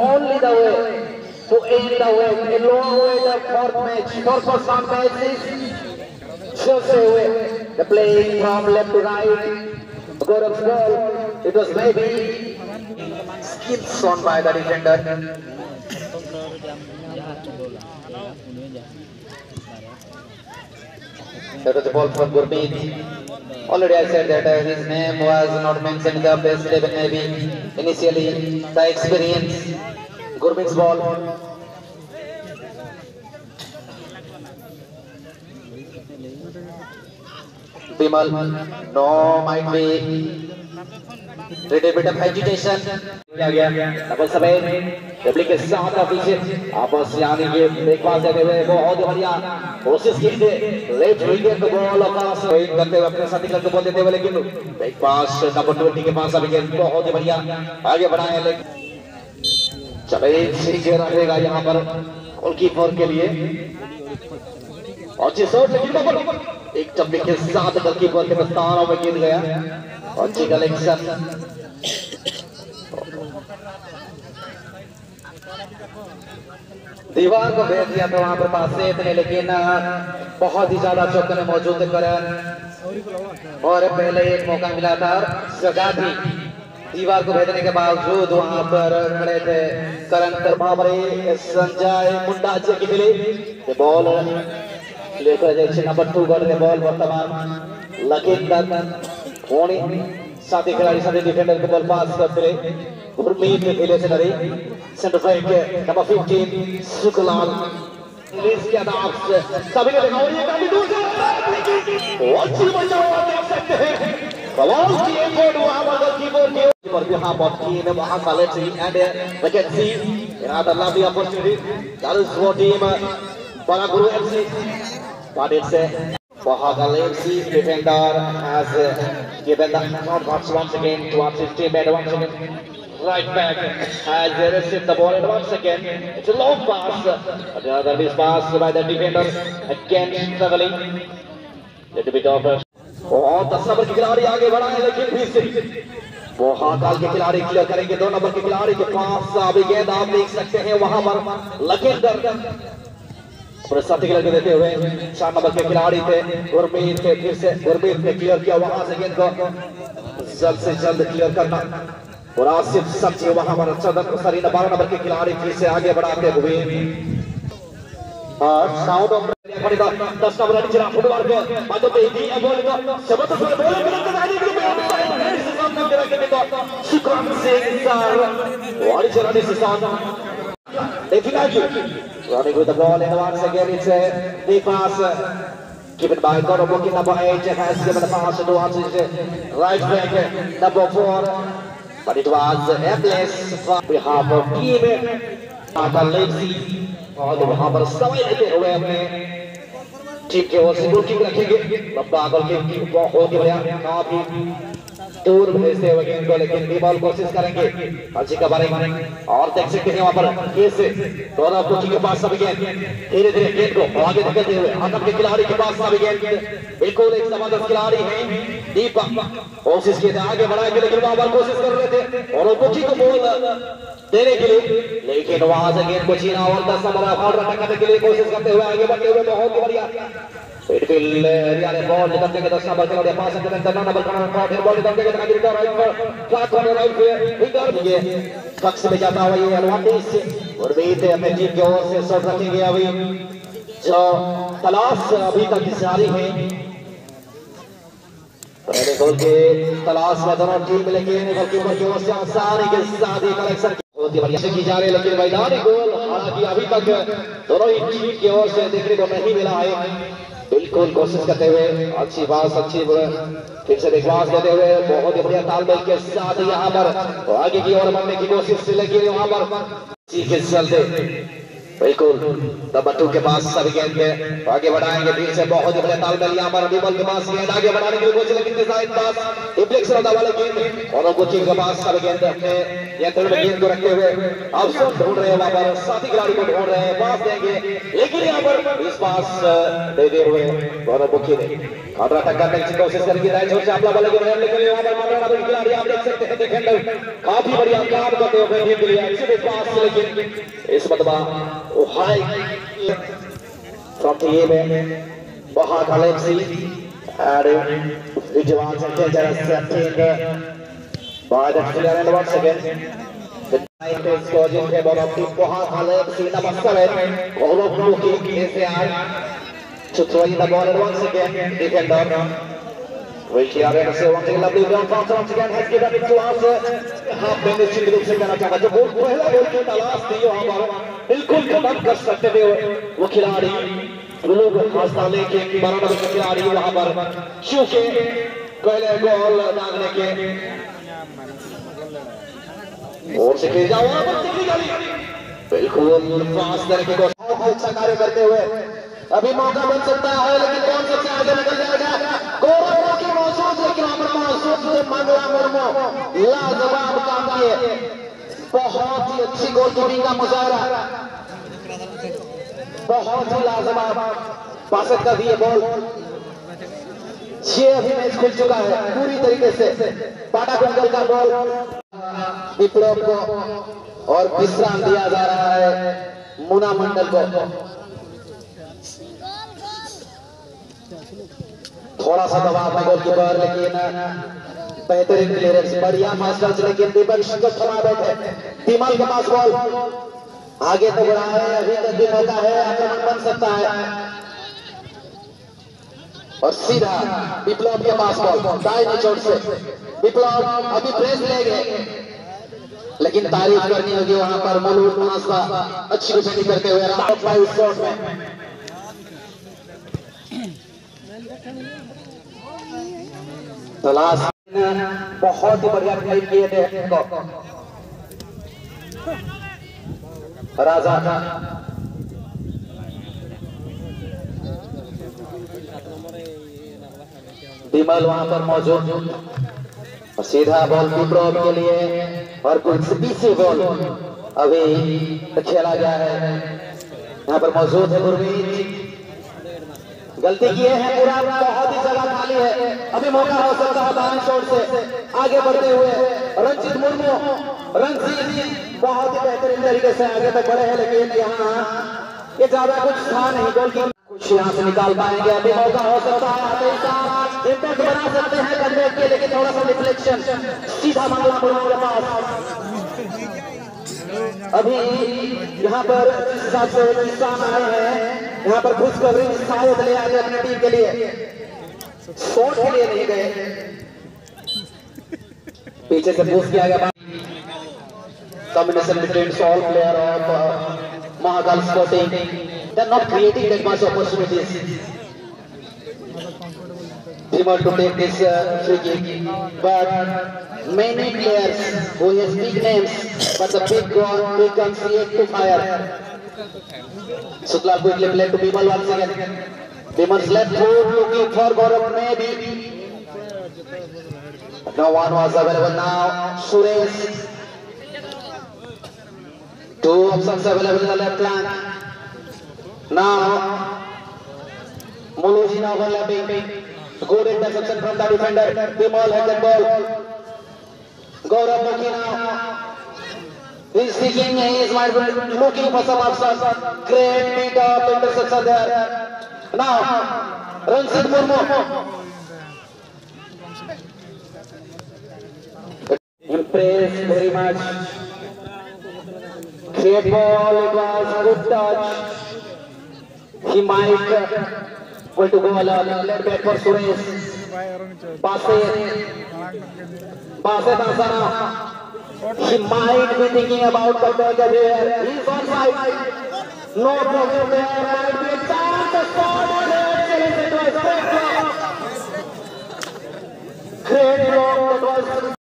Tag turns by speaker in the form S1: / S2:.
S1: only the way to end the way. A long way the fourth match. Fourth match is just a way. The playing from left to right. Gaurav's ball. It was maybe skips on by the defender. That was a ball from Gurmeet. Already I said that his name was not mentioned in the best 11 maybe initially. The experience. Gurmeet's ball. Bimal. No, might be little bit of agitation. Double सफेद डबली के साथ पीछे आपस यानी ये breakfast देते हुए बहुत बढ़िया कोशिश की थी लेफ्ट विकेट को बॉल पास करते हुए अपने साथी को बॉल देते हुए लेकिन ब्रेकफास्ट नंबर 20 के पास अभी बहुत ही बढ़िया आगे बढ़ाए लेकिन चले ठीक रहेगा यहाँ पर गोलकीपर के लिए अच्छी शॉट लेकिन एक चप्पे के साथ गोलकीपर के दस्तानों में गिर गया अच्छी कलेक्शन दीवार को भेज दिया था वहां पर पास से इतने लेकिन बहुत ही ज्यादा चौके में मौजूद करण और पहले एक मौका मिला था सजा थी दीवार को भेजने के बावजूद वहां पर खड़े थे करण कर्मावरे संजय मुंडा जी की मिली बॉल लेकर नंबर 2 करने बॉल वर्तमान लखींदर धोनी साथी खिलाड़ी साथी डिफेंडर को बॉल पास करते रहे गुरमीत में खेले से नरे सेंटर बैक नंबर 15 शुक्लाल रिलीज किया था आपसे सभी ने देखा और ये काफी दूर से अच्छी बचाव आप देख सकते हैं बॉल की एक गोल वहां पर कीपर के ऊपर भी हां बॉल की में वहां का let's see and we can see another lovely opportunity that is for team Baraguru FC but it's Bahagal FC defender has given the shot once again towards his teammate once again right back has received the ball once again it's a long pass but the other is passed by the defender again struggling little bit of बहुत 10 number के खिलाड़ी आगे बढ़ा है लेकिन फिर से बोहाकाल के खिलाड़ी क्लियर करेंगे 2 नंबर के खिलाड़ी के पास अभी गेंद आप देख सकते हैं वहां पर लखींदर और साथी खिलाड़ी देते हुए 4 नंबर के खिलाड़ी थे गुरमीत थे फिर से गुरमीत ने क्लियर किया वहां से गेंद को जल्द से जल्द क्लियर करना और आसिफ सब्जी वहां पर 12 नंबर के खिलाड़ी फिर से आगे बढ़ाते हुए और साउंड ऑफ 10 नंबर चिरा फुटबॉल के बाजू पे ही बॉल को सबसे पहले बॉल गलत आगे के सामने रखने को सुकराम सिंह सर और चरानी से साथ definitely running with the ball and once again it's a deep pass given by Goro Boki number 8 has given the pass towards his right back number 4 but it was aimless for behalf of team Leipzig और वहां पर समय लेते हुए अपने team के ओर से goalkeeper रखेंगे लंबा गोलकीपर बहुत ही बढ़िया काफी दूर भेजते हुए गेंद को लेकिन बॉल कोशिश करेंगे अच्छी का बारे में और देख सकते हैं वहां पर कैसे दोनों कोचिंग के पास सब गेंद धीरे धीरे गेंद को आगे निकलते हुए आगे के खिलाड़ी के पास सब गेंद बिल्कुल एक जबरदस्त खिलाड़ी है दीपक कोशिश किए थे आगे बढ़ाएंगे लेकिन वहां पर कोशिश कर रहे थे और कोचिंग को बॉल देने के लिए लेकिन वहां से गेंद को छीना और 10 नंबर और करने के लिए कोशिश करते हुए आगे बढ़ते हुए बहुत बढ़िया मिडफील्ड एरिया में बॉल निकलने के 10 नंबर खिलाड़ी पास करते हैं 9 नंबर का फिर बॉल निकलने के तरीके राइट पर फ्लैट कॉर्नर राइट पे विंगर ये पक्ष में जाता हुआ ये एडवांटेज और बीत अपने टीम की ओर से शॉट रखेंगे अभी जो तलाश अभी तक जारी है पहले गोल के तलाश में दोनों टीम लेकिन गोलकीपर की ओर से आसानी के साथ ही कलेक्शन बहुत ही बढ़िया से की जा रही है लेकिन मैदानी गोल हालांकि अभी तक दोनों ही टीम की ओर से देखने को नहीं मिला है बिल्कुल कोशिश करते हुए अच्छी बात अच्छी फिर से विश्वास देते हुए बहुत ही बढ़िया तालमेल के साथ यहाँ पर आगे की ओर बढ़ने की कोशिश लेकिन वहां पर चलते बिल्कुल नंबर 2 के पास सभी गेंद आगे बढ़ाएंगे फिर से बहुत ही बढ़िया तालमेल यहाँ पर विमल के पास गेंद आगे बढ़ाने की कोशिश लेकिन डिफलेक्शन होता वाला गेंद और कोचिंग के पास सभी गेंद अपने नियंत्रण में गेंद को रखते हुए अवसर ढूंढ रहे हैं, वहां पर साथी खिलाड़ी को ढूंढ रहे हैं, पास देंगे, लेकिन यहाँ पर इस पास देते हुए गौरव मुखी ने काउंटर अटैक करने की कोशिश करेंगे, दाएं छोर से अपना बल्ले को लेकर लेकिन यहाँ पर मामला खिलाड़ी आप देख सकते हैं, डिफेंडर काफी बढ़िया काम करते हुए टीम के लिए अच्छे पास, लेकिन इस मतबा हाई फ्रॉम टीम में बहुत Alexi and Vijay Center just setting by the player and once again the time is going in favor of team बहुत Alexi number 7 Gaurav Muki is there to throw in the ball and once again defender Rishi Arya से once again lovely ground pass once again has given it to us half में निश्चित रूप से कहना चाहता जो पहला गोल की तलाश थी वहाँ पर बिल्कुल खत्म कर सकते थे वो खिलाड़ी लोग हौसला लेके 12 नंबर के खिलाड़ी वहां पर शिव के पहले गोल दागने के और से खेल जाओ वहां पर बिल्कुल पास करके को बहुत अच्छा कार्य करते हुए अभी मौका बन सकता है, लेकिन कौन सबसे आगे निकल जाएगा गौरव की मौजूद, लेकिन वहां पर मौजूद थे मंगला मुर्मू लाजवाब काम किए, बहुत ही अच्छी गोलकीपिंग का मुजाहरा, बहुत ही लाजवाब पास कर दिए बॉल, 6 अभी मैच खुल चुका है पूरी तरीके से, पाटा कुंडल का बॉल विप्लव को और विश्राम दिया जा रहा है मुना मंडल को, थोड़ा सा दबाव में गोलकीपर, लेकिन बेहतरीन क्लियरेंस, बढ़िया मास्टर्स, लेकिन विपक्ष को थमा बैठे, तिमल के पास बॉल आगे तो बढ़ा है, अभी तक भी मौका है, आक्रमण बन सकता है और सीधा विप्लव के पास बॉल दाहिनी चोट से विप्लव अभी प्रेस लेंगे, लेकिन तारीफ करनी होगी वहां पर मलूट मुनासा अच्छी डिफेंडिंग करते हुए राउट शॉट में तलाश बहुत ही बढ़िया प्ले किए थे राजा विमल वहां पर मौजूद और सीधा बॉल विप्लव के लिए और कुछ पीछे बॉल अभी खेला गया है, यहाँ पर मौजूद है गुरमीत, गलती किए हैं पूरा, बहुत ही जगह खाली है, अभी मौका हो सकता है दाएं शॉट से आगे बढ़ते हुए रंजीत मुर्मू, रंजीत बहुत ही बेहतरीन तरीके से आगे तक बढ़े हैं, लेकिन यहाँ ये ज्यादा कुछ था नहीं, गोल की कुछ यहाँ से निकाल पाएंगे, अभी मौका हो सकता है, इम्पैक्ट बना सकते हैं कंधे के, लेकिन थोड़ा सा रिफ्लेक्शन सीधा मामला मुर्मू के पास, अभी यहाँ पर हिसाब से किसान आए हैं, यहाँ पर खुशखबरी शायद ले आए अपनी टीम के लिए, शॉट के लिए नहीं गए, पीछे से पुश किया गया, combination between all player of Mahakal Sporting, they are not creating that much opportunities. They want to take this free kick, but many players who has big names, but the big one becomes yet to fire. Sutlal quickly played to Bimal once again. Bimal's left foot looking for Gaurav maybe. No one was available now. Suresh. 2 options available in the left flank. Now, Muluji now overlapping. Good interception from the defender. Bimal has the ball. Gaurav Mukhi now. He's seeking, he's looking for some options. Great beat of interception there. Now, Ranjit Murmu. Impressed very much. Great ball, it was good touch. He might going to go alone. Let back for Suresh. Passe Dasana. He might be thinking about the back here. He's on side. No problem there. Might be